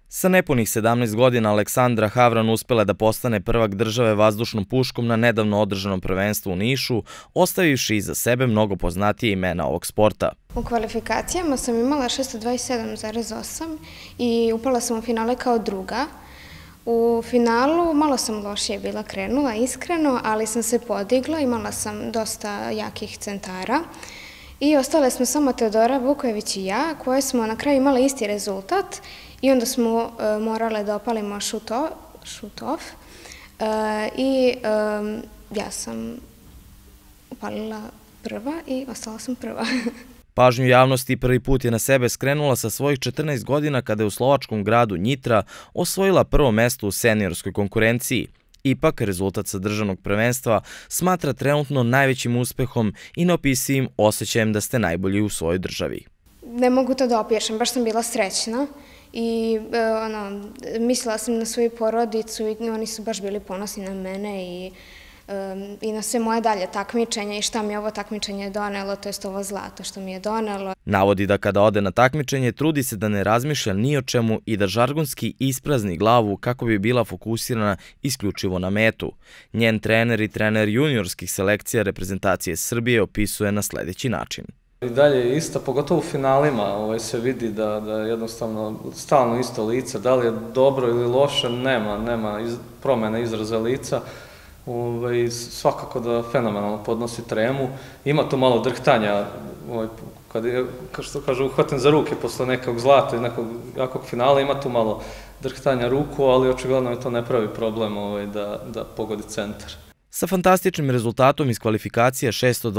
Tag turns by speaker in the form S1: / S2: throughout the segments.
S1: Sa nepunih 17 godina Aleksandra Havran uspela da postane prvak države vazdušnom puškom na nedavno održanom prvenstvu u Nišu, ostavivši iza sebe mnogo poznatije imena ovog sporta.
S2: U kvalifikacijama sam imala 627,8 i upala sam u finale kao druga. U finalu malo sam lošije bila krenula, iskreno, ali sam se podigla, imala sam dosta jakih centara. I ostale smo samo Teodora Vukojević i ja, koje smo na kraju imali isti rezultat i onda smo morale da opalimo shoot-off i ja sam upalila prva i ostala sam prva.
S1: Pažnju javnosti prvi put je na sebe skrenula sa svojih 14 godina kada je u slovačkom gradu Njitra osvojila prvo mesto u seniorskoj konkurenciji. Ipak, rezultat sa državnog prvenstva smatra trenutno najvećim uspehom i neopisivim osjećajem da ste najbolji u svojoj državi.
S2: Ne mogu to da opišem, baš sam bila srećna i mislila sam na svoju porodicu i oni su baš bili ponosni na mene i na sve moje dalje takmičenje i šta mi je ovo takmičenje donelo, to jest ovo zlato što mi je donelo.
S1: Navodi da kada ode na takmičenje trudi se da ne razmišlja ni o čemu i da žargonski isprazni glavu kako bi bila fokusirana isključivo na metu. Njen trener i trener juniorskih selekcija reprezentacije Srbije opisuje na sledeći način.
S3: I dalje je ista, pogotovo u finalima se vidi da jednostavno stalno isto lice, da li je dobro ili loše, nema promene izraza lica. Svakako da fenomenalno podnosi tremu. Ima tu malo drhtanja, kad je, što kažu, uhvaten za ruke posle nekog zlata i nekog jakog finala, ima tu malo drhtanja ruku, ali očigledno je to ne pravi problem da pogodi centar.
S1: Sa fantastičnim rezultatom iz kvalifikacija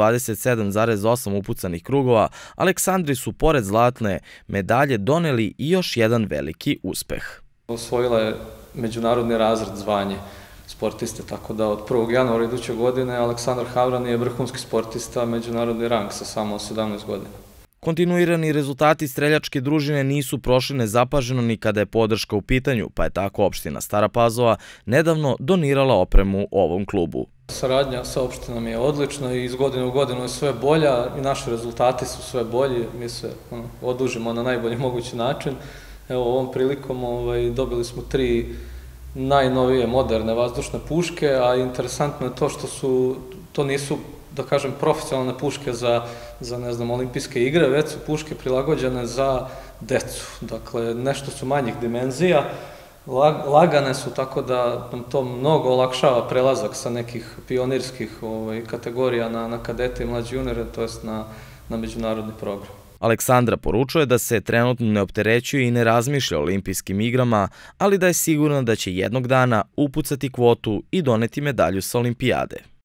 S1: 627,8 upucanih krugova, Aleksandri su pored zlatne medalje doneli i još jedan veliki uspeh.
S3: Osvojila je međunarodni razred zvanje sportiste, tako da od 1. januara iduće godine Aleksandar Havran je vrhunski sportista, međunarodni rang sa samo 17 godina.
S1: Kontinuirani rezultati streljačke družine nisu prošli nezapaženo ni kada je podrška u pitanju, pa je tako opština Stara Pazova nedavno donirala opremu ovom klubu.
S3: Saradnja sa opštinom je odlična i iz godine u godinu je sve bolja i naši rezultati su sve bolji, mi se odužimo na najbolji mogući način. Evo, ovom prilikom dobili smo 3 najnovije moderne vazdušne puške, a interesantno je to što to nisu, da kažem, profesionalne puške za ne znam, olimpijske igre, već su puške prilagođene za decu. Dakle, nešto su manjih dimenzija, lagane su, tako da nam to mnogo olakšava prelazak sa nekih pionirskih kategorija na kadete i mlađe juniore, to jest na međunarodni program.
S1: Aleksandra poručuje da se trenutno ne opterećuje i ne razmišlja o olimpijskim igrama, ali da je sigurna da će jednog dana upucati kvotu i doneti medalju sa olimpijade.